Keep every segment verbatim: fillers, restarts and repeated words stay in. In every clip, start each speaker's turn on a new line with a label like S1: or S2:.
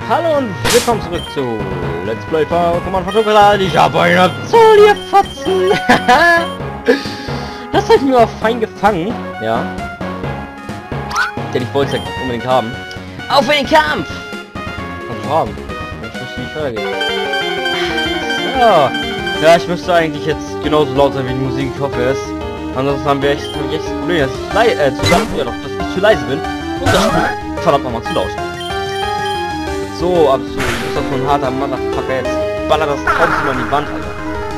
S1: Hallo und willkommen zurück zu Let's Play Pokémon Schokolade. Ich habe einen Absol, ihr Fotzen. Das hat mir auch fein gefangen. Ja. Denn ich wollte es ja unbedingt haben. Auf in den Kampf! Kannst du haben. Ich wüsste, wie es weitergeht. So. Ja, ich müsste eigentlich jetzt genauso laut sein wie die Musik. Ich hoffe es. Ansonsten haben wir echt, hab ich echt das Problem, dass ich lei äh, zu, ja, doch, dass ich zu leise bin. Und das Spiel verdammt nochmal zu laut. So, absolut. Ist das so ein harter Motherfucker jetzt? Baller das trotzdem an die Wand, Alter.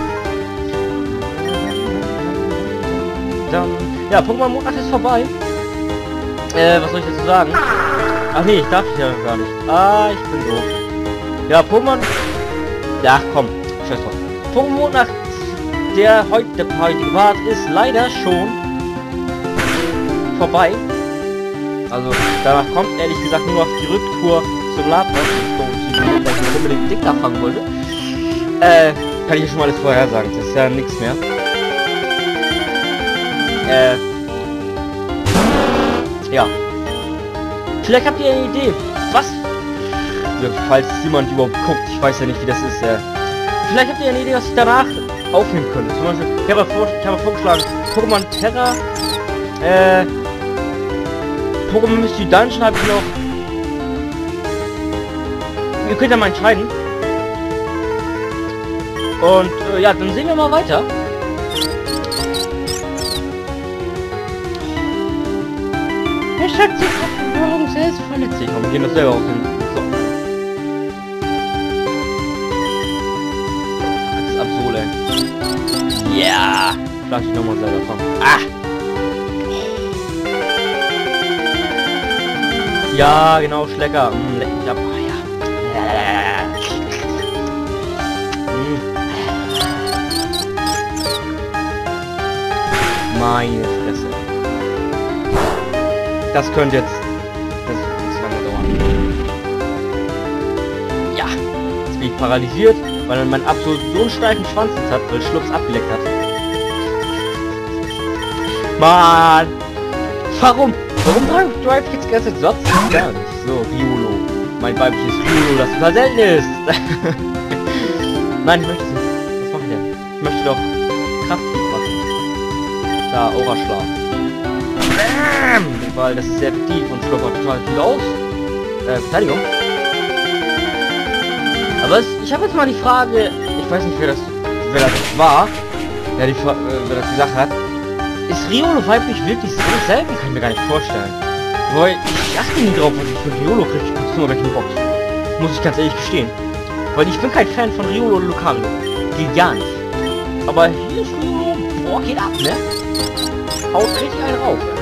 S1: Dann, ja, Pokémon Monat ist vorbei. Äh, was soll ich dazu sagen? Ach nee, ich darf ja gar nicht. Ah, ich bin doof. Ja, Pokémon... Ja, komm. Scheiß drauf. Pokémon Monat, der heute, der heutige Part ist leider schon vorbei. Also, danach kommt ehrlich gesagt nur noch die Rücktour zum Labor, weil ich unbedingt dick nachfangen wollte. Äh, kann ich ja schon mal alles vorher sagen. Das ist ja nichts mehr. Äh, ja. Vielleicht habt ihr eine Idee, was... Falls jemand überhaupt guckt, ich weiß ja nicht, wie das ist. Äh, vielleicht habt ihr eine Idee, was ich danach aufnehmen könnte. Zum Beispiel, ich habe vor, ich habe vorgeschlagen, Pokémon Terra, äh, Pokémon Mystery Dungeon habe ich noch. Ihr könnt ja mal entscheiden. Und äh, ja, dann sehen wir mal weiter. Er schreibt sich auf die Führung selbst verletzt sich. Wir gehen das selber aus dem... So. Das ist Absol, ey. Ja! Lass ich nochmal selber kommen. Ah! Ja, genau, Schlecker. Hm, leck mich ab. Ah, ja. Hm. Meine Fresse. Das könnte jetzt... Das wird nicht lange dauern. Ja. Jetzt bin ich paralysiert, weil mein absolut so einen steifen Schwanz jetzt hat, weil Schlups abgeleckt hat. Mann! Warum? Warum Drive jetzt ganze Satz? Gar nicht. So, Riolo. Mein weibliches Riolo, das super selten ist. Nein, ich möchte es nicht. Was mache ich denn? Ich möchte doch Kraftflug machen. Da, Aura-Schlag. Bam! Weil das ist sehr effektiv und schluckert total viel aus. Äh, Verteidigung. Aber es, ich habe jetzt mal die Frage, ich weiß nicht, wer das, wer das war, wer, die, äh, wer das gesagt hat. Ist Riolo weiblich wirklich so selten? Kann ich mir gar nicht vorstellen. Weil ich achte nie drauf, was ich für Riolo kriege. Ich guck's nur, welchen Box. Muss ich ganz ehrlich gestehen. Weil ich bin kein Fan von Riolo und Lucario. Geht gar nicht. Aber hier ist Riolo, boah, geht ab, ne? Haut richtig einen rauf, ey.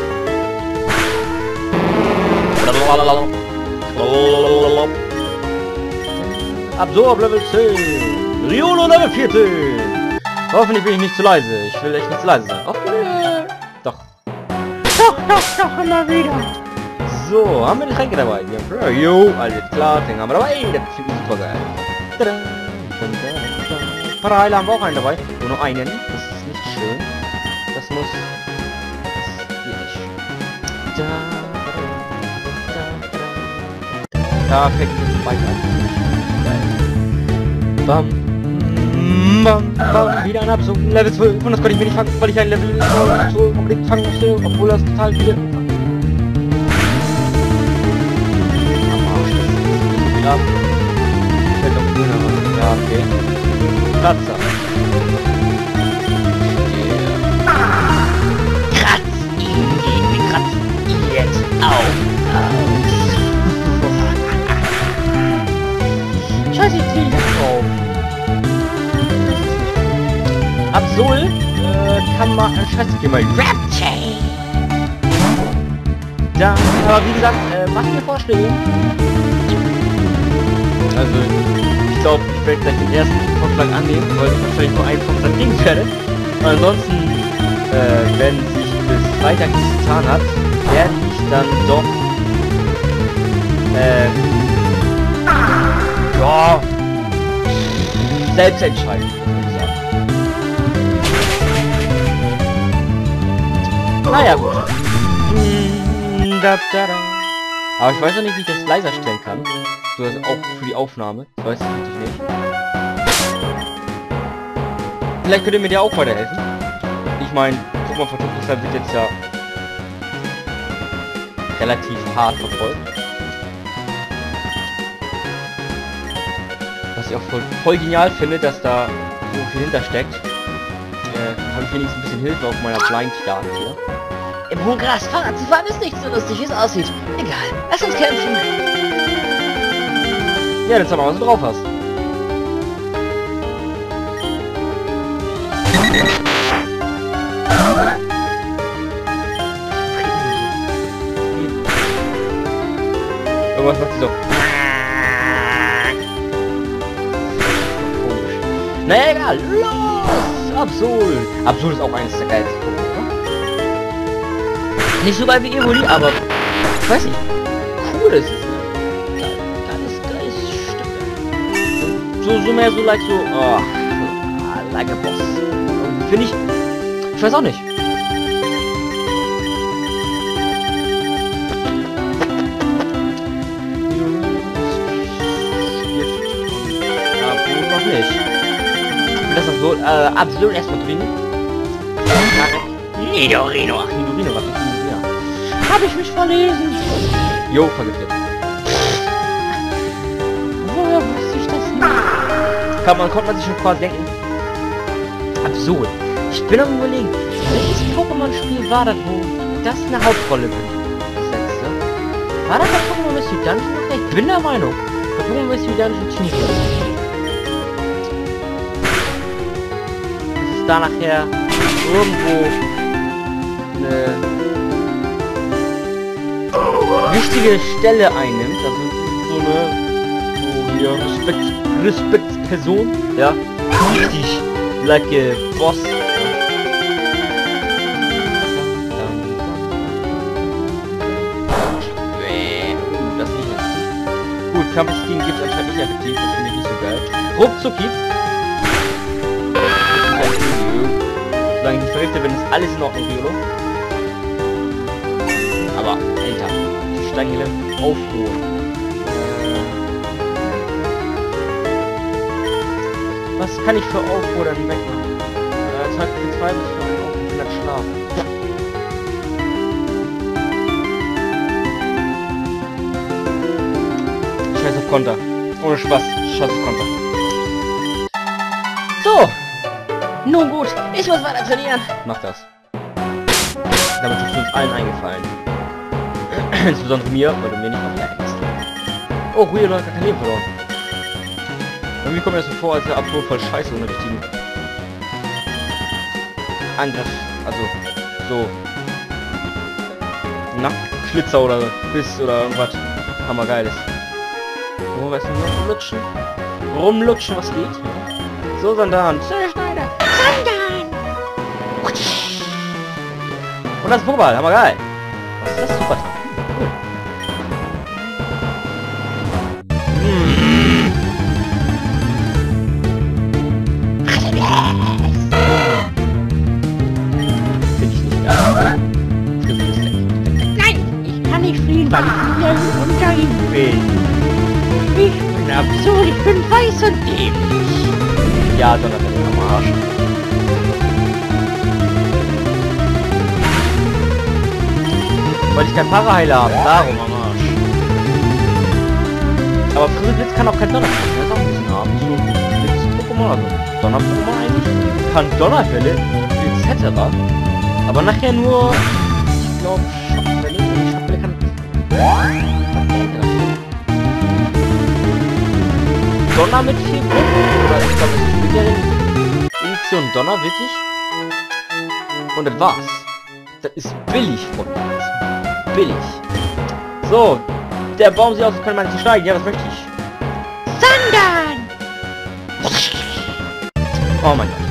S1: Absorb Level zehn. Riolo Level vierzehn. Hoffentlich bin ich nicht zu leise. Ich will echt nicht zu leise sein. Oh, nee. Doch. Doch, doch, doch, immer wieder. So, haben wir die Tränke dabei. Ja, jo, alles klar, den haben wir dabei. Das finde ich super geil. Paraheile haben wir auch einen dabei. Nur noch einen. Das ist nicht schön. Das muss... Das geht nicht. Da, da, da. Da fängt es weiter. Geil. Bam. Bam, bam, wieder ein Absol, Level zwölf, und das konnte ich mir nicht fangen, weil ich ein Level so unbedingt fangen musste, obwohl das total viel... Am Arsch, das ist so viel ab. Fällt doch grüner was. Ja, okay. Kratzer. Yeah. Kratz ihn, wir kratzen ihn jetzt auf. Scheiße, ich zieh ihn drauf. Absol äh, kann man an Scheiße gehen, mal Rapchain. Ja, aber wie gesagt, äh, macht mir Vorschläge. Also, ich glaube, ich werde gleich den ersten Vorschlag annehmen, weil ich wahrscheinlich nur einen von seinen Ding werde. Ansonsten, äh, wenn sich bis Freitag nichts getan hat, werde ich dann doch, äh, ja, selbst entscheiden. Naja, gut. Aber ich weiß noch nicht, wie ich das leiser stellen kann. Du hast auch für die Aufnahme. Ich weiß es wirklich nicht. Vielleicht könnt ihr mir ja auch weiterhelfen. Ich meine, Pokémon Verteidigung wird jetzt ja relativ hart verfolgt. Was ich auch voll, voll genial finde, dass da so viel hintersteckt. Äh, habe ich wenigstens ein bisschen Hilfe auf meiner Blind-Jagd hier.
S2: Im hohen Gras Fahrrad zu fahren ist nicht so lustig, wie es aussieht. Egal, lass uns kämpfen.
S1: Ja, dann sag mal, was du drauf hast. Irgendwas macht sie so. Komisch. Naja, egal. Los! Absol! Absol ist auch eines der geilsten Pokémon, oder? Nicht so geil wie Evoli, aber ich weiß nicht. Cool ist es. Geiles, geiles Stück. So, so mehr so like so. Oh, like a Boss. Finde ich. Ich weiß auch nicht. Ja, noch nicht. Das ist so, äh, absolut erstmal drin. Nidorino. Ach, Nidorino, was ist Nidorino? Hab ich mich verlesen? Jo, vergiftet. Woher wusste ich das nicht? Kann man, konnte man sich schon quasi denken. Absurd. Ich bin am überlegen, welches Pokémon-Spiel war das, wo das eine Hauptrolle besetzte? War das der Pokémon Mystery Dungeon? Ich bin der Meinung, der Pokémon Mystery Dungeon ziemlich gut. Dass es da nachher irgendwo eine wichtige Stelle einnimmt, also so eine so hier Respekt, Respektsperson, ja, richtig, like a Boss. Das nicht effektiv. Gut, Kampfstil gibt es anscheinend nicht effektiv, das finde ich nicht so geil. Ruckzucki. Solange ich nicht verrückte bin, ist alles in Ordnung, Riolo. Aber, Alter, die Steingele aufruhen. Äh, was kann ich für Aufruhr dann wegmachen? Äh, Zeit für zwei bis für einen Aufruhr hundert Schlaf. Scheiß auf Konter. Ohne Spaß. Scheiß auf Konter. So.
S2: Nun gut, ich muss weiter trainieren.
S1: Mach das. Damit ist uns allen eingefallen. Insbesondere mir, weil du mir nicht auflegst. Oh, Ruhe Leute, kein Leben verloren. Irgendwie kommt mir das so vor, als der Abwurf voll scheiße ohne richtigen Angriff. Also, so. Na, Schlitzer oder Biss oder irgendwas. Hammergeiles. Wo weißt du noch rumlutschen? Rumlutschen, was geht? So, Sandan. Schneider. Sandan! Und das Pokéball, hammergeil. Was ist das? Super. Cool. Mmh. Finde ich nicht geil.
S2: Nein, ich kann nicht fliehen, weil ich wieder unter ihm bin. Ich bin absurd, ich bin weiß und dämlich.
S1: Ja, Donnerwetter am Arsch. Weil ich kein Paraheiler habe, darum am Arsch. Aber Frizzleblitz kann auch kein Donnerblitz, das ist auch ein bisschen arm. So Blitz-Pokémon, also Donner-Pokémon eigentlich. Kann Donnerwelle, et cetera. Aber nachher nur, ich glaube, Schockwelle. Die Schockwelle kann... Donner mit vier Punkten, oder ich glaube, das spielt ja den Edition Donner, wirklich. Und das war's. Das ist billig, Freunde. Das ist billig. So, der Baum sieht aus, als könnte man nicht steigen. Ja, das möchte ich.
S2: Sandan!
S1: Oh mein Gott.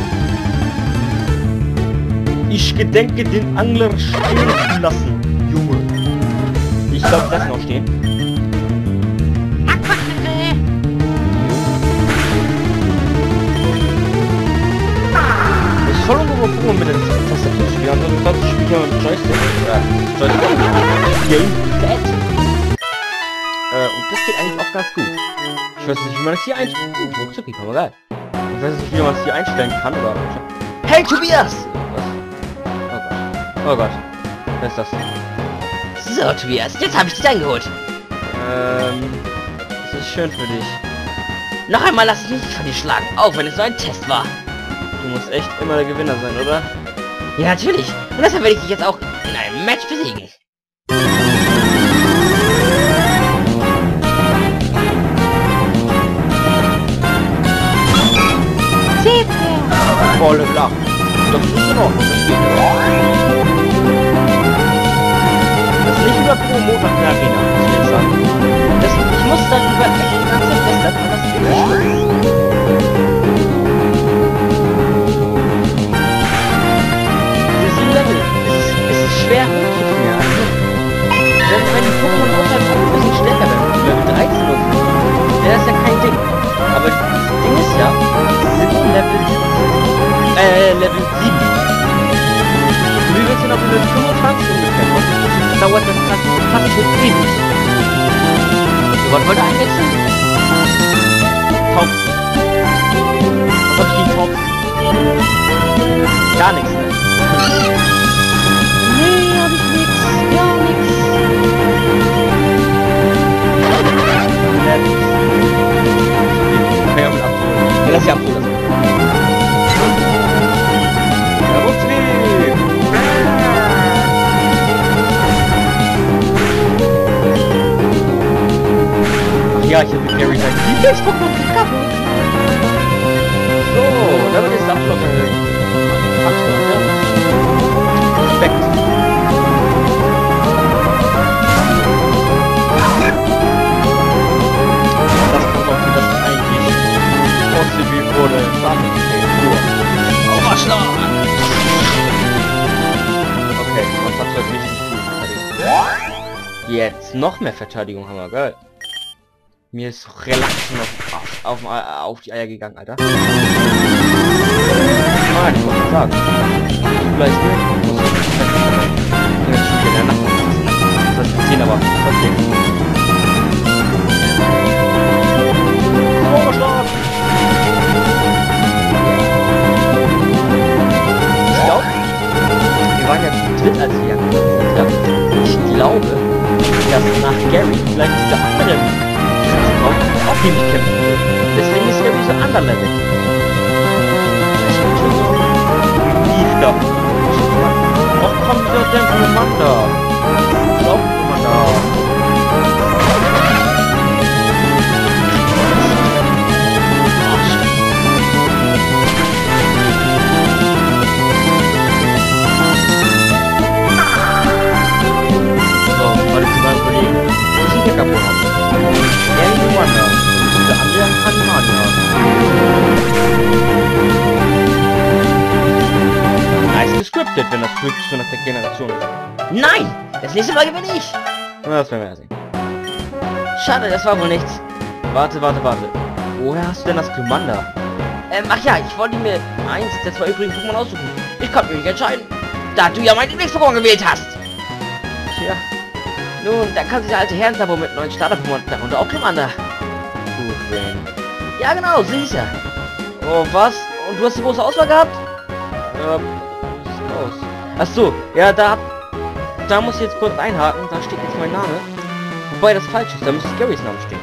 S1: Ich gedenke, den Angler stehen zu lassen, Junge. Ich glaube, das noch stehen. Ich soll irgendwo Pokémon mit der Tastatur spielen, ansonsten glaube ich, spiele ich ja mit dem Joystick. Ja, Joystick. Gamepad. Äh, und das geht eigentlich auch ganz gut. Ich weiß nicht, wie man das hier einstellen kann. Oh, Ruckzuck, aber geil. Ich weiß nicht, wie man das hier einstellen kann, oder... Hey, Tobias! Was? Oh Gott. Oh Gott. Wer ist das?
S2: So, Tobias, jetzt habe ich dich eingeholt.
S1: Ähm... Das ist schön für dich.
S2: Noch einmal lass ich mich nicht von dir schlagen, auch wenn es nur ein Test war.
S1: Du musst echt immer der Gewinner sein, oder?
S2: Ja, natürlich. Und deshalb werde ich dich jetzt auch in einem Match besiegen.
S1: Volle Flach. Das ist in Ordnung, das geht ja. Das ist nicht über pro Montag in der Arena, muss ich jetzt sagen. Das, ich muss darüber echt die ganze Zeit lästern, weil das immer stimmt. Diese sieben Level, es ist, es ist schwer hochzuführen. Also, wenn, wenn die Pokémon außerhalb von ein bisschen stärker werden, Level dreizehn oder so, wäre das ja kein Ding. Aber das Ding ist ja, sie sind nur Level Äh, Level sieben. Und wie willst du noch Level fünfundzwanzig ungefähr kommen? Das dauert das fast, fast schon ewig. So, was wollte er einwechseln? Thompson. Was hab ich gegen Thompson? Gar nichts, ne?
S2: Nee, hab ich nix. Gar nix.
S1: Ja, mit abholen. Ja, lass sie abholen. Ja, ich habe mit Gary sein Lieblings-Pokémon kaputt. So, damit ist das noch ein Respekt. Das Pokémon, für das eigentlich ausgewählt wurde, Schlafensystem. Auch mal Schlag! Okay, man hat heute richtig viel Verteidigung. Jetzt noch mehr Verteidigung haben wir, geil. Mir ist Relaxen auf, auf, auf, auf die Eier gegangen, Alter. Nein, ich wollte sagen. Vielleicht nicht. Muss ich nicht jetzt schon wieder in der Nacht machen. Das soll ich nicht sehen, aber trotzdem. Zauberschlag! Ich glaube, wir waren ja zu dritt, als wir angekommen sind. Ich glaube, dass nach Gary vielleicht dieser andere auch gegen mich kämpfen will. Deswegen ist Gary so underlevel. Das ist schon so tief da. Och komm wieder der Commander. Glaub Commander. So, warte zu meinem Kollegen. Ich bin hier kaputt. Gary Wonder. Diese andere kann man ja. Nice gescriptet, wenn das wirklich so nach der Generation ist.
S2: Nein! Das nächste Mal gewinne ich!
S1: Na, das werden wir ja sehen. Schade, das war wohl nichts. Warte, warte, warte. Woher hast du denn das Commander?
S2: Ähm, ach ja, ich wollte mir eins der zwei übrigen Pokémon aussuchen. Ich konnte mich nicht entscheiden, da du ja mein Lieblings-Pokémon gewählt hast.
S1: Tja.
S2: Nun, da kann sich der alte Herrensabo mit neuen Starter-Pokémon, darunter auch Commander.
S1: Gut, Rain.
S2: Ja genau, sie ist ja.
S1: Oh, was? Und du hast die große Auswahl gehabt? Ja, wie sieht's aus? Ach so, ja, da... Da muss ich jetzt kurz einhaken. Da steht jetzt mein Name. Wobei das falsch ist, da müsste Garys Name stehen.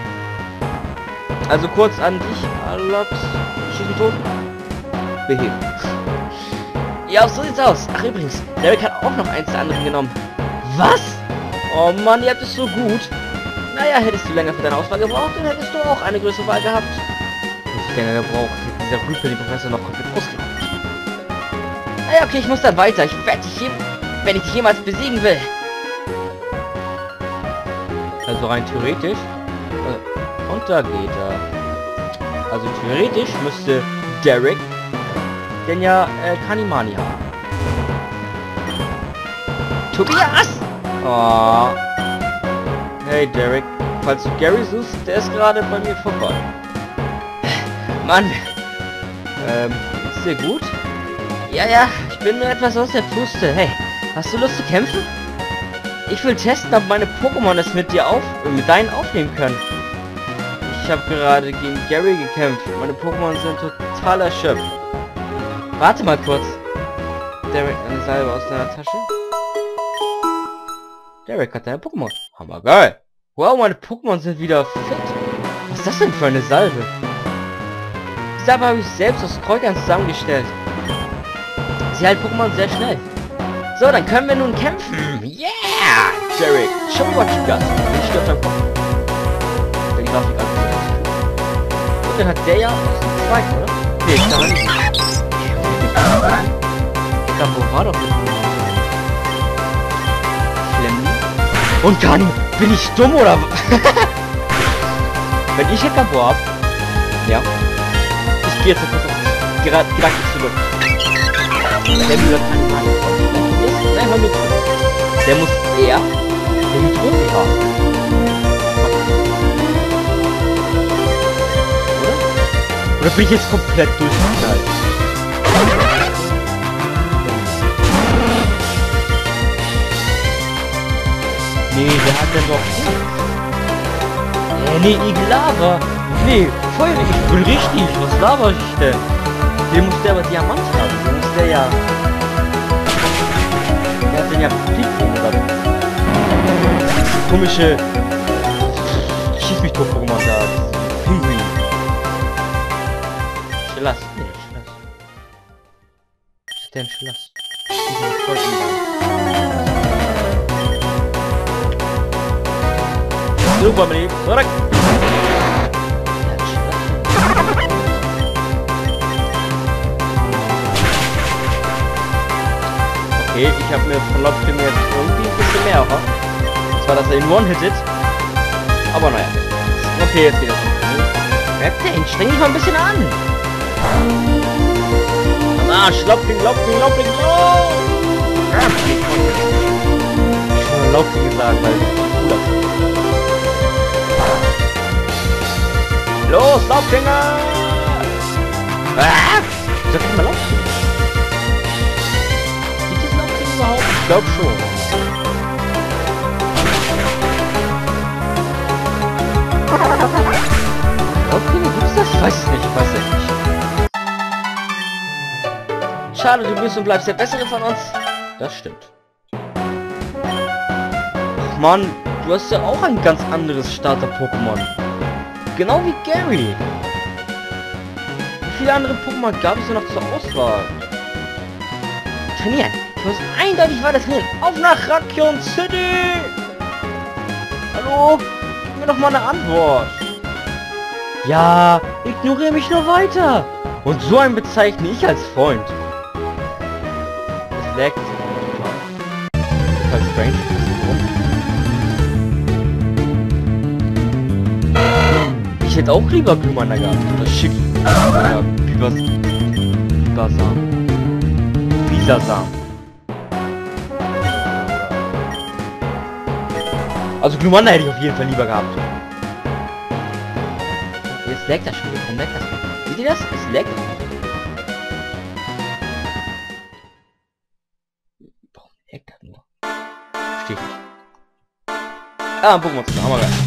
S1: Also kurz an dich, Alox. Schießen tot. Beheben.
S2: Ja, so sieht's aus. Ach übrigens, Derek hat auch noch eins der anderen genommen.
S1: Was? Oh Mann, ihr habt es so gut. Naja, hättest du länger für deine Auswahl gebraucht, dann hättest du auch eine größere Wahl gehabt. Nicht länger gebraucht, hätte dieser Rüpel den Professor noch komplett ausgelaufen.
S2: Naja, okay, ich muss dann weiter. Ich werde dich hier, wenn ich dich jemals besiegen will.
S1: Also rein theoretisch. Äh, und da geht er. Also theoretisch müsste Derek denn ja äh, Kanimani haben.
S2: Tobias!
S1: Oh. Hey Derek, falls du Gary suchst, der ist gerade bei mir vorbei.
S2: Mann!
S1: Ähm, ist dir gut?
S2: Ja, ja, ich bin nur etwas aus der Puste. Hey, hast du Lust zu kämpfen?
S1: Ich will testen, ob meine Pokémon es mit dir auf, äh, mit deinen aufnehmen können. Ich habe gerade gegen Gary gekämpft. Meine Pokémon sind total erschöpft. Warte mal kurz. Derek, eine Salbe aus deiner Tasche? Derek hat deine Pokémon. Hammergeil. Wow, meine Pokémon sind wieder fit. Was ist das denn für eine Salbe? Die Salbe habe ich selbst aus Kräutern zusammengestellt. Sie hält Pokémon sehr schnell. So, dann können wir nun kämpfen. Yeah! Derek, show me what you got. Ich stirbt am Kopf. Der die Grafik an. Und dann hat der ja aus dem zweiten, oder? Nee, ich kann nicht. Ich glaube, wo war doch das? Flemmi? Und Kani, bin ich dumm oder? Wenn ich Heckerbo hab. Ja. Ich gehe jetzt kurz auf gerade Gedanken zurück. Der Müller kann nicht machen. Nein, hör mir zu. Der muss eher den Hydropi haben. Oder? Oder bin ich jetzt komplett durchgeknallt? Nee, der hat ja doch... Äh, nee, Igel-Lava. Nee, voll, ich bin richtig. Was laber ich denn? Den muss der aber Diamant haben. Den muss der ja... Der hat den ja Picken oder... Komische... Schieß mich tot Pokémon da. Pinguin. Schloss. Nee, Schloss. Was ist denn Schloss? Super, Mini. Zurück! Okay, ich habe mir von Lobster jetzt irgendwie ein bisschen mehr erhofft. Zwar, dass er ihn one-hittet. Aber naja. Okay, jetzt wieder so. Captain, streng dich mal ein bisschen an! Ah, Schloppling, Loppling, Loppling, Loppling! Ich habe Loppling gesagt, weil ich cool habe. Los, Laubfinger! Ah! Sag ich mal Laubfinger. Gibt es Laubfinger überhaupt? Ich glaube schon. Laubfinger gibt's das? Ich weiß es nicht, ich weiß es nicht. Schade, du bist und bleibst der Bessere von uns. Das stimmt. Ach Mann, du hast ja auch ein ganz anderes Starter-Pokémon. Genau wie Gary. Wie viele andere Pokémon gab es denn noch zur Auswahl? Trainieren. Du musst eindeutig weiter trainieren. Auf nach Rakion City! Hallo? Gib mir doch mal eine Antwort. Ja, ignoriere mich nur weiter. Und so einen bezeichne ich als Freund. Es leckt. Total strange. Ich hätte auch lieber Glumanda gehabt. Das schick. Ja, Bibas. Bibasam. Bisasam. Also Glumanda hätte ich auf jeden Fall lieber gehabt. Jetzt leckt das schon wieder. Warum leckt das? Seht ihr das? Es leckt. Warum leckt das nur? Verstehe ich nicht. Ah, ein Pokémon zu Hammer rein.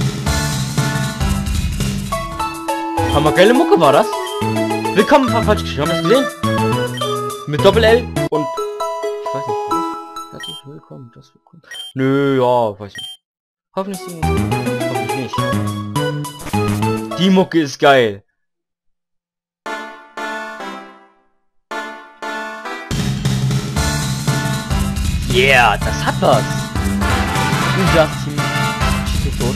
S1: Hammergeile Mucke war das. Willkommen, ein paar falsch geschrieben. Haben wir das gesehen? Mit Doppel-L und... Ich weiß nicht, was? Herzlich willkommen, das willkommen. Nö, ja, weiß nicht. Hoffentlich, hoffentlich nicht. Die Mucke ist geil. Yeah, das hat was. Du sagst ihm, steht tot.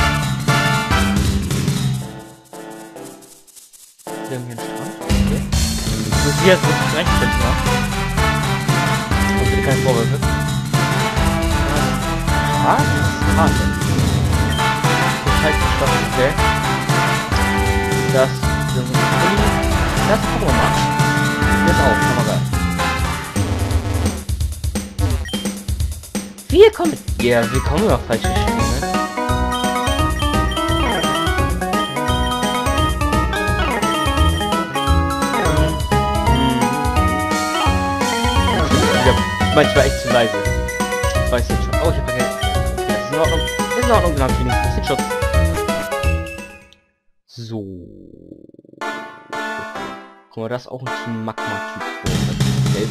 S1: Irgendwie ein Strand. Okay. Ich muss hier jetzt nicht recht finden, ja? Und bitte keine Vorwürfe. Ah, das ist hart. Das heißt, ich glaube, okay. Das ist ein Pulli. Das gucken wir mal. Jetzt auch, Kamera. Willkommen. Ja, willkommen war falsch geschrieben, ne? Manchmal echt zu leise. Ich weiß jetzt schon. Oh, ich hab vergessen. Das ist in Ordnung. Ist in Ordnung, genau. Wenigstens den Schutz. So. Guck mal, das ist auch ein Team Magma-Typ. Das ist gelb.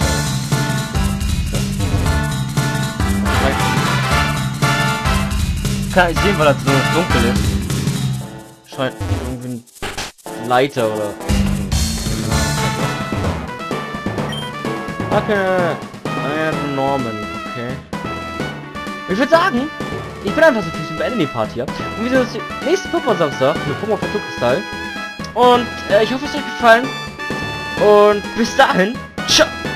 S1: Ich kann nicht sehen, weil das so dunkel ist. Scheint irgendwie ein Leiter oder... Okay. Iron Norman, okay. Ich würde sagen, ich bin einfach so viel zu beenden die Party hier. Und wir sehen uns nächsten Pokémon Samstag mit Pokémon Naturkristall. Und äh, ich hoffe, es hat euch gefallen. Und bis dahin, ciao!